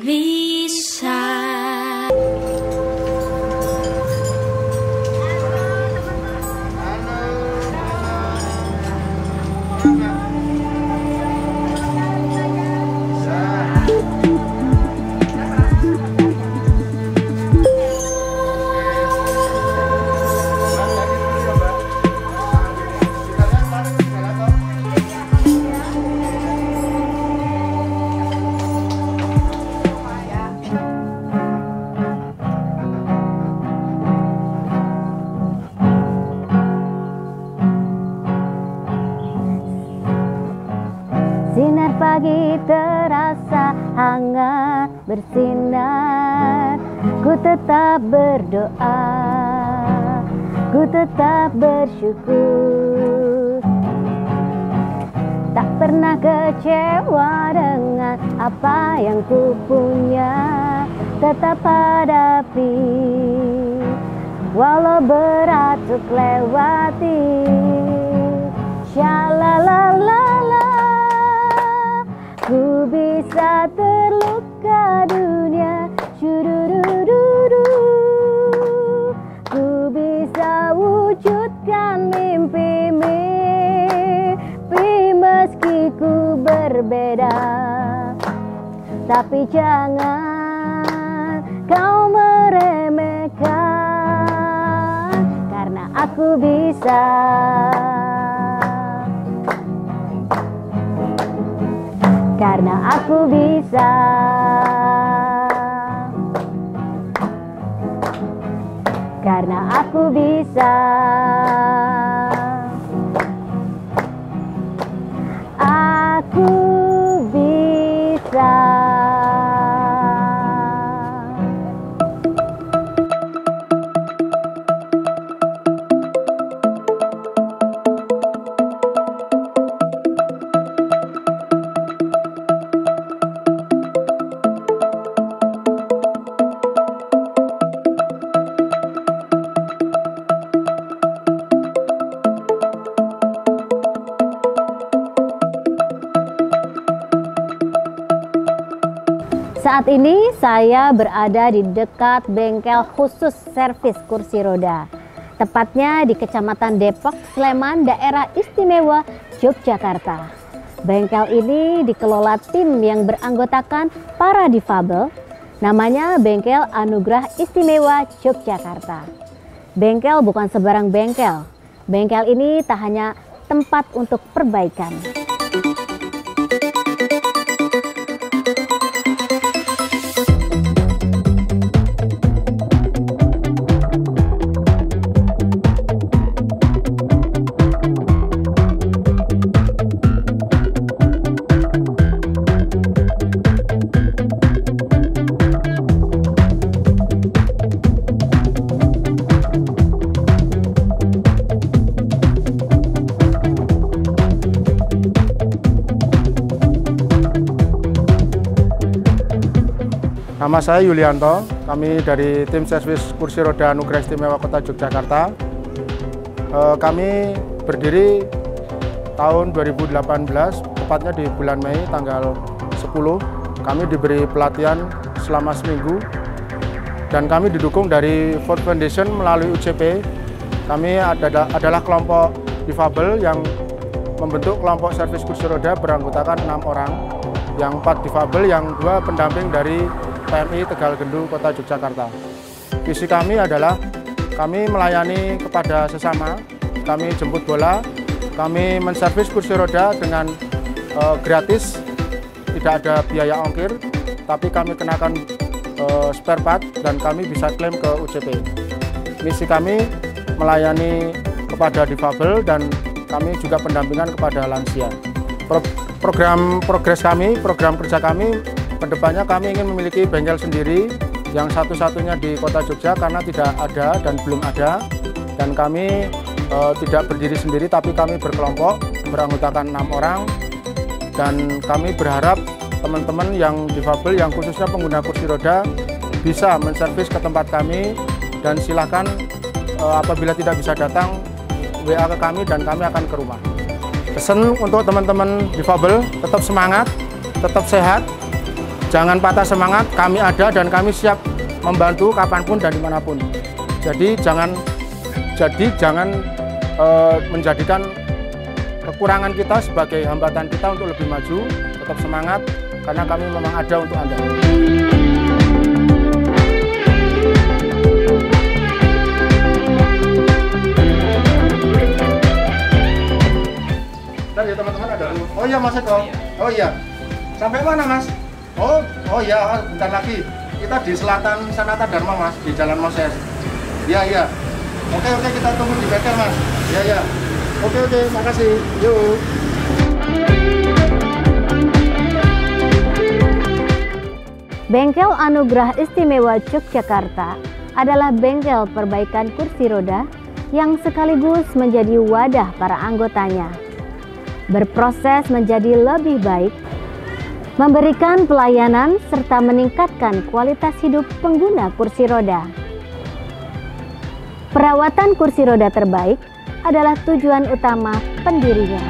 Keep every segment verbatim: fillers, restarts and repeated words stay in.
bisa. Sinar pagi terasa hangat bersinar. Ku tetap berdoa, ku tetap bersyukur. Tak pernah kecewa dengan apa yang ku punya. Tetap hadapi, walau berat untuk lewati. Shalalalala, ku bisa terluka dunia, syududududu. Ku bisa wujudkan mimpi-mimpi meski ku berbeda. Tapi jangan kau meremehkan, karena aku bisa. Karena aku bisa. Karena aku bisa. Aku bisa. Saat ini saya berada di dekat bengkel khusus servis kursi roda, tepatnya di Kecamatan Depok, Sleman, Daerah Istimewa Yogyakarta. Bengkel ini dikelola tim yang beranggotakan para difabel, namanya Bengkel Anugerah Istimewa Yogyakarta. Bengkel bukan sebarang bengkel, bengkel ini tak hanya tempat untuk perbaikan. Nama saya Yulianto, kami dari tim servis kursi roda Anugerah Istimewa Kota Yogyakarta. E, kami berdiri tahun dua ribu delapan belas, tepatnya di bulan Mei tanggal sepuluh. Kami diberi pelatihan selama seminggu dan kami didukung dari Ford Foundation melalui U C P. Kami adalah, adalah kelompok difabel yang membentuk kelompok servis kursi roda beranggotakan enam orang, yang empat difabel, yang dua pendamping dari P M I Tegal Gendu Kota Yogyakarta. Visi kami adalah kami melayani kepada sesama, kami jemput bola, kami menservis kursi roda dengan uh, gratis, tidak ada biaya ongkir, tapi kami kenakan uh, spare part dan kami bisa klaim ke U C P. Misi kami melayani kepada difabel dan kami juga pendampingan kepada lansia. Pro program progres kami, program kerja kami, kedepannya kami ingin memiliki bengkel sendiri yang satu-satunya di Kota Jogja karena tidak ada dan belum ada, dan kami e, tidak berdiri sendiri tapi kami berkelompok beranggotakan enam orang, dan kami berharap teman-teman yang difabel yang khususnya pengguna kursi roda bisa menservis ke tempat kami, dan silakan e, apabila tidak bisa datang W A ke kami dan kami akan ke rumah. Pesan untuk teman-teman difabel, tetap semangat, tetap sehat, jangan patah semangat, kami ada dan kami siap membantu kapanpun dan dimanapun. Jadi jangan jadi jangan uh, menjadikan kekurangan kita sebagai hambatan kita untuk lebih maju. Tetap semangat karena kami memang ada untuk Anda. Ya teman-teman ada. Oh iya Mas Eko. Oh iya. Sampai mana Mas? Oh, oh iya, bentar lagi. Kita di Selatan Sanata Dharma Mas, di Jalan Moses. Iya, iya. Oke, oke, kita tunggu di bengkel Mas. Iya, iya. Oke, oke, makasih. Yuk. Bengkel Anugerah Istimewa Yogyakarta adalah bengkel perbaikan kursi roda yang sekaligus menjadi wadah para anggotanya. Berproses menjadi lebih baik, memberikan pelayanan serta meningkatkan kualitas hidup pengguna kursi roda. Perawatan kursi roda terbaik adalah tujuan utama pendirinya.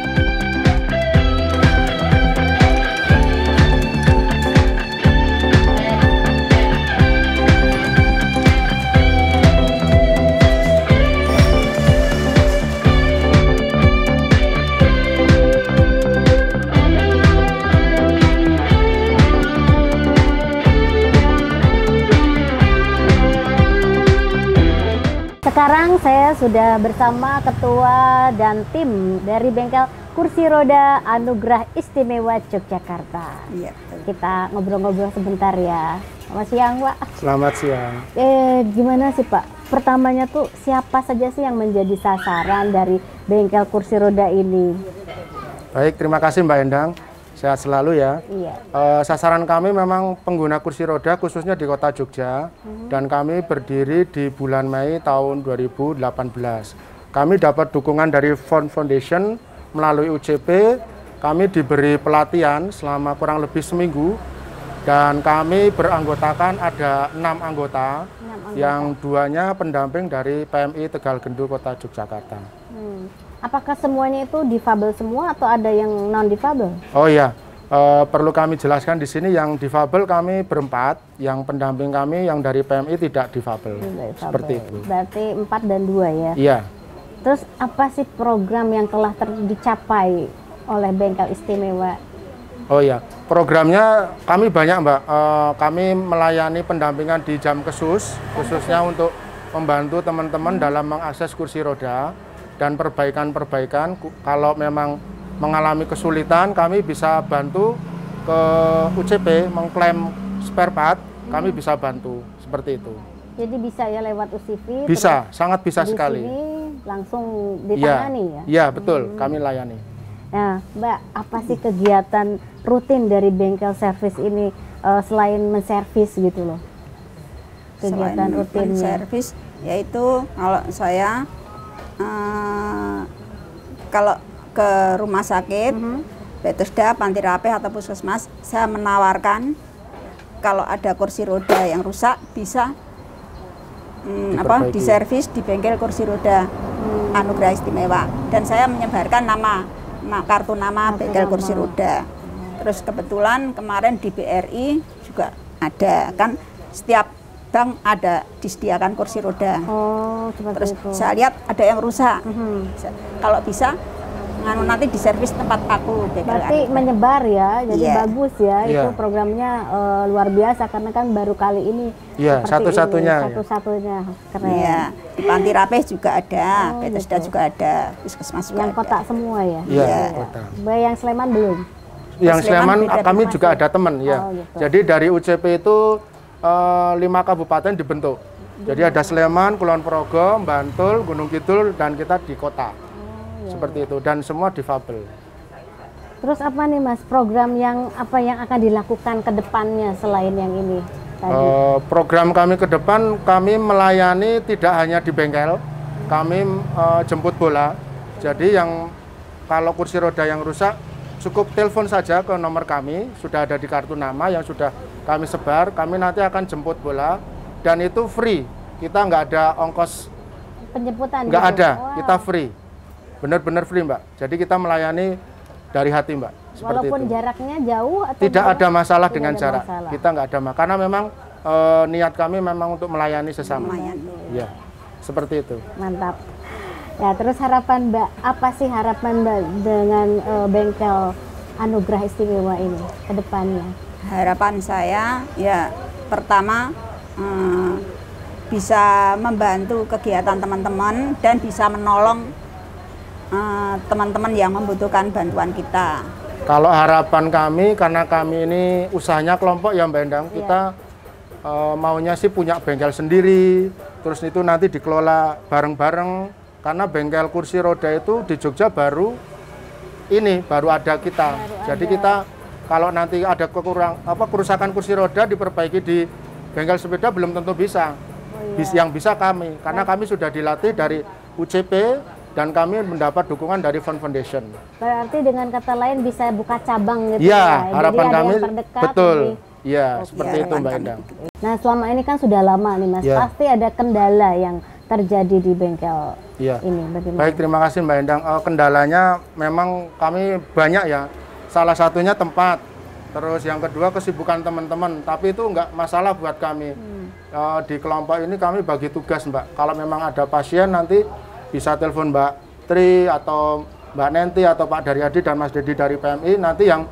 Sekarang saya sudah bersama ketua dan tim dari bengkel kursi roda Anugerah Istimewa Yogyakarta. Iya. Kita ngobrol-ngobrol sebentar ya. Selamat siang Pak. Selamat siang. Eh gimana sih Pak? Pertamanya tuh siapa saja sih yang menjadi sasaran dari bengkel kursi roda ini? Baik, terima kasih Mbak Endang. Sehat selalu ya. Iya. Uh, sasaran kami memang pengguna kursi roda khususnya di kota Jogja, hmm. dan kami berdiri di bulan Mei tahun dua ribu delapan belas. Kami dapat dukungan dari Fund Foundation melalui U C P. Kami diberi pelatihan selama kurang lebih seminggu dan kami beranggotakan ada enam anggota, enam anggota. Yang duanya pendamping dari P M I Tegal Gendu Kota Yogyakarta. Hmm. Apakah semuanya itu difabel semua atau ada yang non difabel? Oh iya, e, perlu kami jelaskan di sini yang difabel kami berempat, yang pendamping kami yang dari P M I tidak difabel. Tidak difabel. Seperti itu. Berarti empat dan dua ya? Iya. Terus apa sih program yang telah dicapai oleh bengkel istimewa? Oh iya, programnya kami banyak Mbak. E, kami melayani pendampingan di jam khusus, khususnya untuk membantu teman-teman dalam mengakses kursi roda. Dan perbaikan-perbaikan, kalau memang mengalami kesulitan, kami bisa bantu ke U C P, mengklaim spare part, kami bisa bantu, seperti itu. Jadi bisa ya lewat U C P? Bisa, sangat bisa di sekali. Sini langsung ditangani ya? Iya, betul, hmm. kami layani. Nah, Mbak, apa sih kegiatan rutin dari bengkel servis ini uh, selain menservis gitu loh? Kegiatan selain rutinnya? Servis, yaitu kalau saya Uh, kalau ke rumah sakit, mm-hmm. Bethesda, Panti Rapih atau Puskesmas, saya menawarkan kalau ada kursi roda yang rusak bisa um, apa diservis di bengkel kursi roda hmm. Anugerah Istimewa, dan saya menyebarkan nama, nama kartu nama kartu bengkel nama. kursi roda. Terus kebetulan kemarin di B R I juga ada, kan setiap bank ada disediakan kursi roda. Oh, terus itu. Saya lihat ada yang rusak. Mm-hmm. Kalau bisa, nganu nanti diservis tempat aku. Berarti menyebar ya, jadi yeah. bagus ya. Yeah. Itu programnya uh, luar biasa karena kan baru kali ini. Iya, yeah, satu-satunya. Satu-satunya, keren. Iya, di Panti Rapih juga ada, oh, Bethesda gitu. juga ada, Puskesmas juga yang ada. kota semua ya? Iya, yeah, kota. Yang Sleman belum? Yang Sleman, Sleman kami juga ada teman ya. Oh, gitu. Jadi dari U C P itu Uh, lima kabupaten dibentuk. Jadi ada Sleman, Kulon Progo, Bantul, Gunung Kidul, dan kita di kota. Oh, iya, seperti iya. itu, dan semua difabel. Terus apa nih Mas, program yang apa yang akan dilakukan ke depannya selain yang ini tadi? Uh, program kami ke depan, kami melayani tidak hanya di bengkel, kami uh, jemput bola. Jadi yang kalau kursi roda yang rusak, cukup telepon saja ke nomor kami, sudah ada di kartu nama yang sudah kami sebar, kami nanti akan jemput bola, dan itu free. Kita nggak ada ongkos penjemputan? Nggak gitu. ada, wow. kita free. Benar-benar free Mbak. Jadi kita melayani dari hati Mbak. Walaupun itu. Jaraknya jauh atau tidak jarak? ada masalah Tidak dengan ada jarak. Masalah. Kita nggak ada masalah karena memang e, niat kami memang untuk melayani sesama. Ya, seperti itu. Mantap. Ya, terus harapan Mbak, apa sih harapan Mbak dengan e, bengkel Anugerah Istimewa ini ke depannya? Harapan saya ya pertama eh, bisa membantu kegiatan teman-teman dan bisa menolong teman-teman uh, yang membutuhkan bantuan kita. Kalau harapan kami, karena kami ini usahanya kelompok ya Mbak Endang, yeah. kita uh, maunya sih punya bengkel sendiri, terus itu nanti dikelola bareng-bareng, karena bengkel kursi roda itu di Jogja baru ini, baru ada kita. Baru Jadi ada. kita kalau nanti ada kekurang apa kerusakan kursi roda diperbaiki di bengkel sepeda belum tentu bisa. Oh, iya. Yang bisa kami, karena oh. kami sudah dilatih dari U C P dan kami mendapat dukungan dari Fund Foundation. Berarti dengan kata lain bisa buka cabang gitu ya? Ya, harapan Jadi kami terdekat, betul. Iya, oh, seperti ya, itu Mbak Endang. Nah, selama ini kan sudah lama nih Mas, ya. Pasti ada kendala yang terjadi di bengkel ya. ini. Bagaimana? Baik, terima kasih Mbak Endang. Uh, kendalanya memang kami banyak ya. Salah satunya tempat. Terus yang kedua kesibukan teman-teman, tapi itu enggak masalah buat kami. Hmm. Uh, di kelompok ini kami bagi tugas Mbak. Kalau memang ada pasien nanti bisa telepon Mbak Tri atau Mbak Nenti atau Pak Daryadi dan Mas Dedi dari P M I. Nanti yang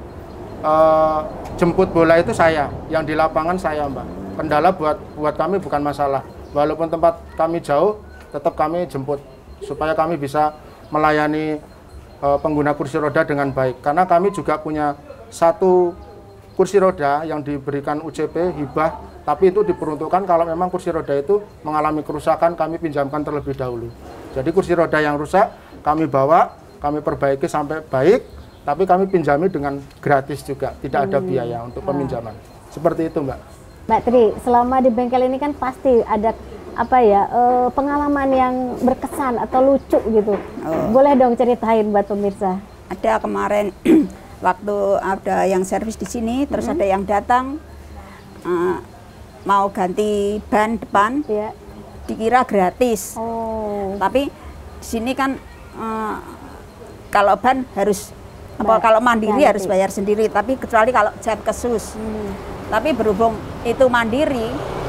uh, jemput bola itu saya, yang di lapangan saya Mbak. Kendala buat buat kami bukan masalah. Walaupun tempat kami jauh, tetap kami jemput supaya kami bisa melayani uh, pengguna kursi roda dengan baik. Karena kami juga punya satu kursi roda yang diberikan U C P hibah, tapi itu diperuntukkan kalau memang kursi roda itu mengalami kerusakan, kami pinjamkan terlebih dahulu. Jadi kursi roda yang rusak kami bawa, kami perbaiki sampai baik, tapi kami pinjami dengan gratis juga, tidak ada biaya untuk peminjaman. Seperti itu Mbak. Mbak Tri, selama di bengkel ini kan pasti ada apa ya eh, pengalaman yang berkesan atau lucu gitu. Oh. Boleh dong ceritain buat pemirsa. Ada kemarin waktu ada yang servis di sini, terus mm-hmm. ada yang datang uh, mau ganti ban depan, yeah. dikira gratis. Oh. Tapi di sini kan uh, kalau ban harus apa kalau mandiri ganti. Harus bayar sendiri, tapi kecuali kalau jam kesus. Hmm. Tapi berhubung itu mandiri,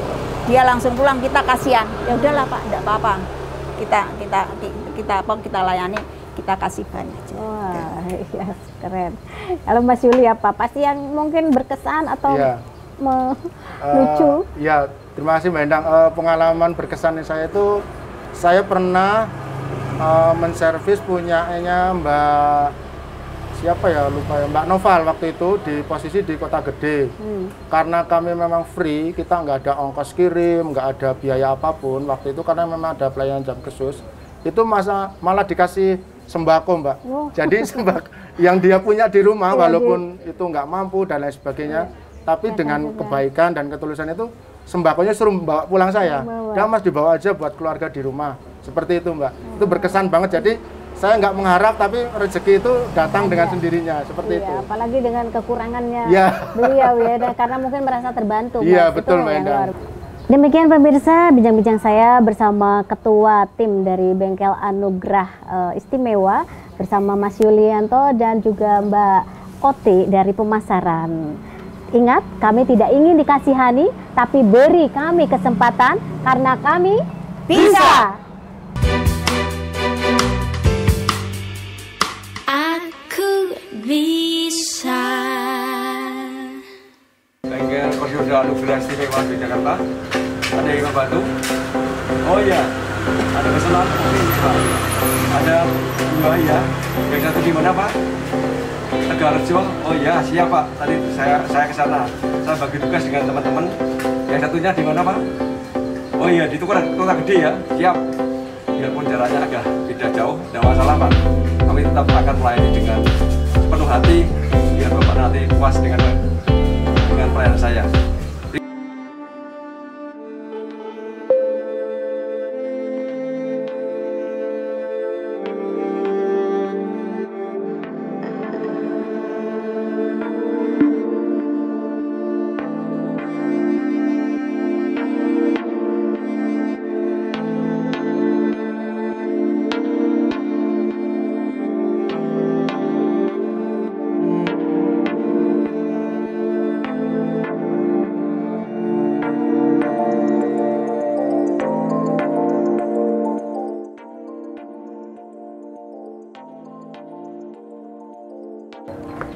dia langsung pulang, kita kasihan. Ya udahlah Pak, enggak apa-apa. Kita kita kita apa kita layani, kita kasih ban aja. Wah, iya keren. Kalau Mas Yuli apa? Pasti yang mungkin berkesan atau ya. me lucu? Uh, ya, terima kasih Mbak Endang. Uh, pengalaman berkesan saya itu saya pernah uh, menservis punyanya Mbak siapa ya lupa ya Mbak Noval waktu itu di posisi di Kota Gede. Hmm. Karena kami memang free, kita nggak ada ongkos kirim, nggak ada biaya apapun waktu itu karena memang ada pelayanan jam khusus. Itu masa malah dikasih sembako Mbak. Oh. Jadi sembako yang dia punya di rumah walaupun itu nggak mampu dan lain sebagainya, tapi ya, dengan ya. kebaikan dan ketulusan itu sembakonya suruh bawa pulang saya. Dan Mas dibawa aja buat keluarga di rumah. Seperti itu Mbak. Hmm. Itu berkesan banget. Jadi saya nggak mengharap tapi rezeki itu datang dengan sendirinya seperti iya, itu. Apalagi dengan kekurangannya ya. beliau ya, karena mungkin merasa terbantu. Iya betul Mbak Endang. Demikian pemirsa bincang-bincang saya bersama Ketua Tim dari Bengkel Anugerah uh, Istimewa bersama Mas Yulianto dan juga Mbak Oti dari pemasaran. Ingat, kami tidak ingin dikasihani, tapi beri kami kesempatan karena kami bisa. Aku bisa. Bengkel kursi roda Anugerah Istimewa di Jakarta. Ada yang membantu? Oh iya, ada pesanan kopi Pak. Ada dua ya. Yang satu di mana Pak? Tegalrejo. Oh iya, siap Pak. Tadi saya saya ke sana. Saya bagi tugas dengan teman-teman. Yang satunya di mana Pak? Oh iya, di Kota Kota Gede ya. Siap. Biarpun jaraknya agak beda jauh, tidak masalah Pak. Kami tetap akan melayani dengan penuh hati biar Bapak nanti puas dengan dengan pelayanan saya.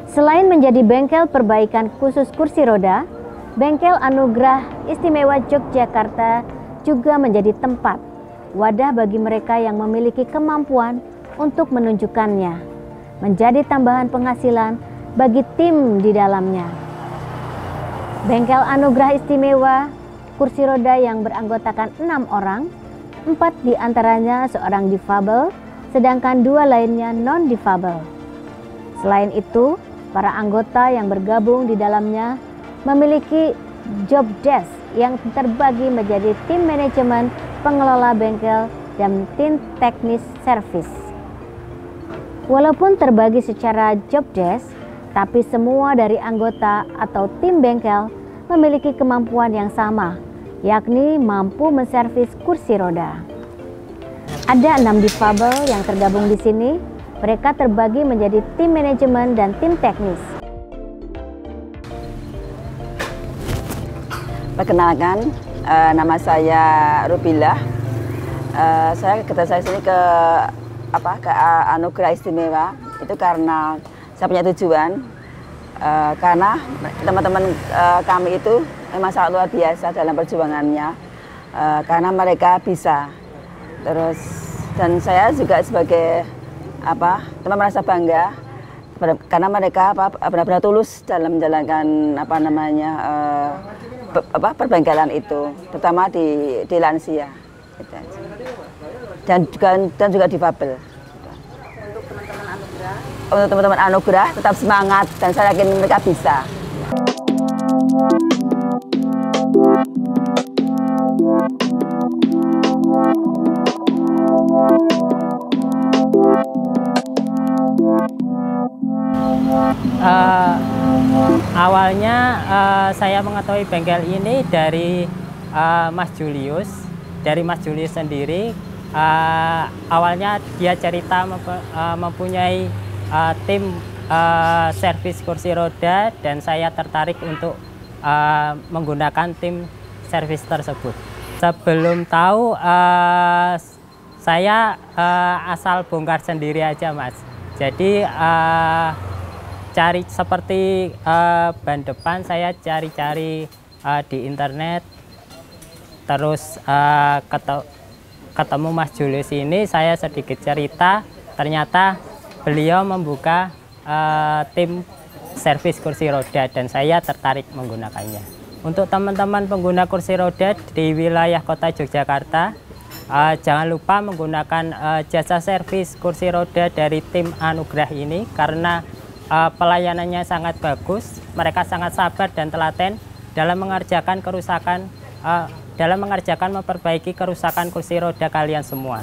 Selain menjadi bengkel perbaikan khusus kursi roda, Bengkel Anugerah Istimewa Yogyakarta juga menjadi tempat wadah bagi mereka yang memiliki kemampuan untuk menunjukkannya, menjadi tambahan penghasilan bagi tim di dalamnya. Bengkel Anugerah Istimewa kursi roda yang beranggotakan enam orang, empat diantaranya seorang difabel, sedangkan dua lainnya non-difabel. Selain itu, para anggota yang bergabung di dalamnya memiliki job desk yang terbagi menjadi tim manajemen, pengelola bengkel, dan tim teknis servis. Walaupun terbagi secara job desk, tapi semua dari anggota atau tim bengkel memiliki kemampuan yang sama, yakni mampu menservis kursi roda. Ada enam difabel yang tergabung di sini. Mereka terbagi menjadi tim manajemen dan tim teknis. Perkenalkan, uh, nama saya Rubilah. Uh, saya ketika saya sini ke apa ke Anugerah Istimewa itu karena saya punya tujuan, uh, karena teman-teman uh, kami itu memang sangat luar biasa dalam perjuangannya, uh, karena mereka bisa. Terus dan saya juga sebagai apa teman merasa bangga karena mereka apa benar-benar tulus dalam menjalankan apa namanya uh, apa perbengkelan itu, terutama di di lansia gitu. dan juga dan juga difabel. Untuk teman-teman anugerah, untuk teman-teman anugerah tetap semangat dan saya yakin mereka bisa. Uh, awalnya uh, saya mengetahui bengkel ini dari uh, Mas Julius, dari Mas Julius sendiri. Uh, awalnya dia cerita memp uh, mempunyai uh, tim uh, servis kursi roda dan saya tertarik untuk uh, menggunakan tim servis tersebut. Sebelum tahu, uh, saya uh, asal bongkar sendiri aja, Mas. Jadi uh, cari seperti uh, ban depan saya cari-cari uh, di internet, terus uh, ketemu, ketemu Mas Julius ini, saya sedikit cerita, ternyata beliau membuka uh, tim servis kursi roda dan saya tertarik menggunakannya. Untuk teman-teman pengguna kursi roda di wilayah Kota Yogyakarta, uh, jangan lupa menggunakan uh, jasa servis kursi roda dari tim Anugerah ini karena Uh, pelayanannya sangat bagus, mereka sangat sabar dan telaten dalam mengerjakan kerusakan, uh, dalam mengerjakan memperbaiki kerusakan kursi roda kalian semua.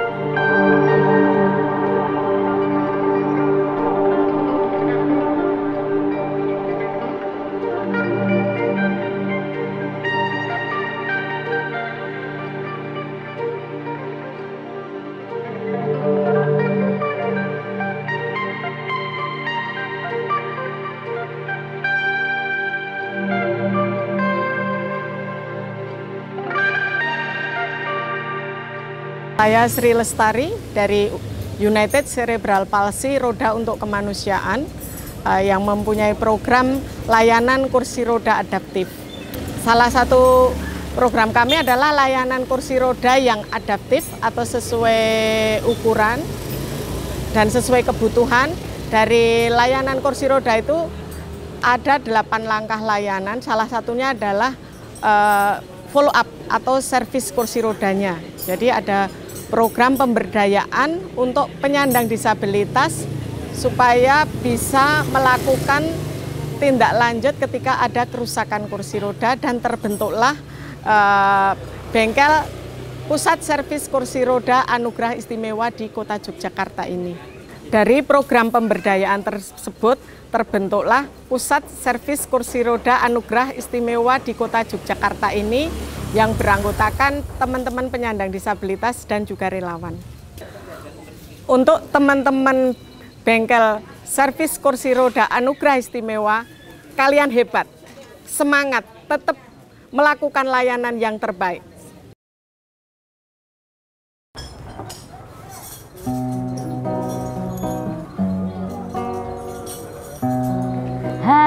Saya Sri Lestari dari United Cerebral Palsy Roda untuk Kemanusiaan uh, yang mempunyai program layanan kursi roda adaptif. Salah satu program kami adalah layanan kursi roda yang adaptif atau sesuai ukuran dan sesuai kebutuhan. Dari layanan kursi roda itu ada delapan langkah layanan, salah satunya adalah uh, follow up atau servis kursi rodanya. Jadi ada program pemberdayaan untuk penyandang disabilitas supaya bisa melakukan tindak lanjut ketika ada kerusakan kursi roda dan terbentuklah uh, bengkel pusat servis kursi roda Anugerah Istimewa di Kota Yogyakarta ini. Dari program pemberdayaan tersebut terbentuklah pusat servis kursi roda Anugerah Istimewa di Kota Yogyakarta ini yang beranggotakan teman-teman penyandang disabilitas dan juga relawan. Untuk teman-teman bengkel servis kursi roda Anugerah Istimewa, kalian hebat, semangat, tetap melakukan layanan yang terbaik.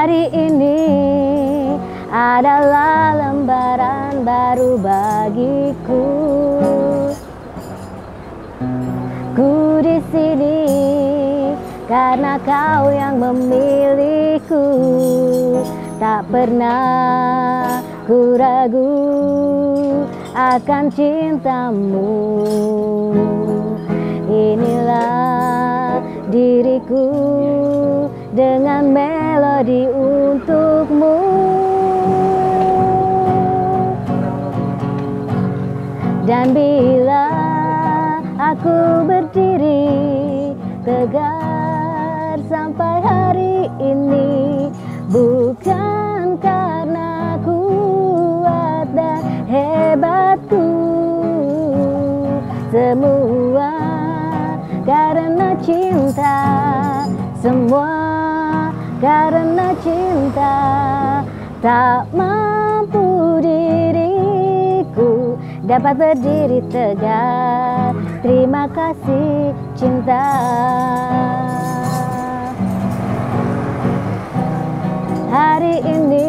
Hari ini adalah lembaran baru bagiku. Ku di sini karena kau yang memilihku. Tak pernah ku ragu akan cintamu. Inilah diriku dengan melodi untukmu. Dan bila aku berdiri tegar sampai hari ini, bukan karena kuat dan hebatku, semua karena cinta, semua karena cinta. Tak mampu diriku dapat berdiri tegak. Terima kasih cinta. Hari ini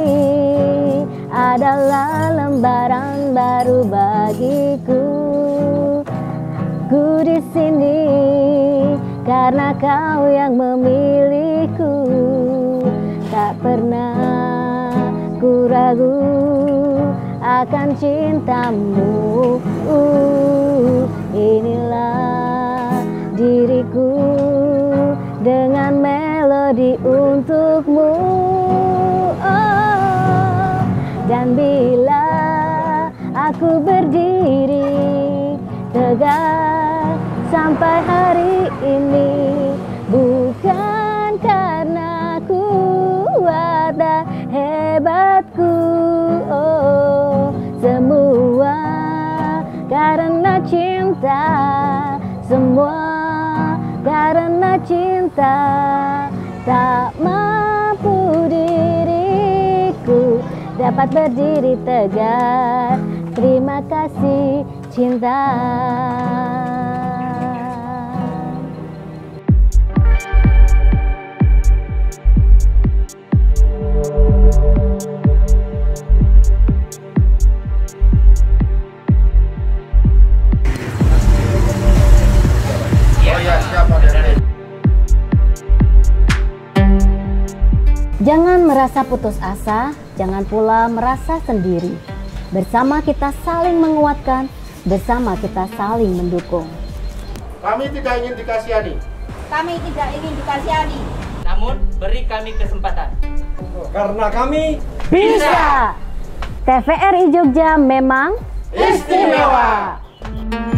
adalah lembaran baru bagiku. Ku di sini karena kau yang memilihku. Tak pernah ku ragu akan cintamu. Uh, inilah diriku dengan melodi untukmu. Oh, dan bila aku berdiri tegak sampai hari ini, bukan karena kuat dan hebatku, oh, semua karena cinta, semua karena cinta. Tak mampu diriku dapat berdiri tegak. Terima kasih cinta. Jangan merasa putus asa, jangan pula merasa sendiri. Bersama kita saling menguatkan, bersama kita saling mendukung. Kami tidak ingin dikasihani. Kami tidak ingin dikasihani. Namun beri kami kesempatan. Karena kami Bisa! T V R I Jogja memang Istimewa.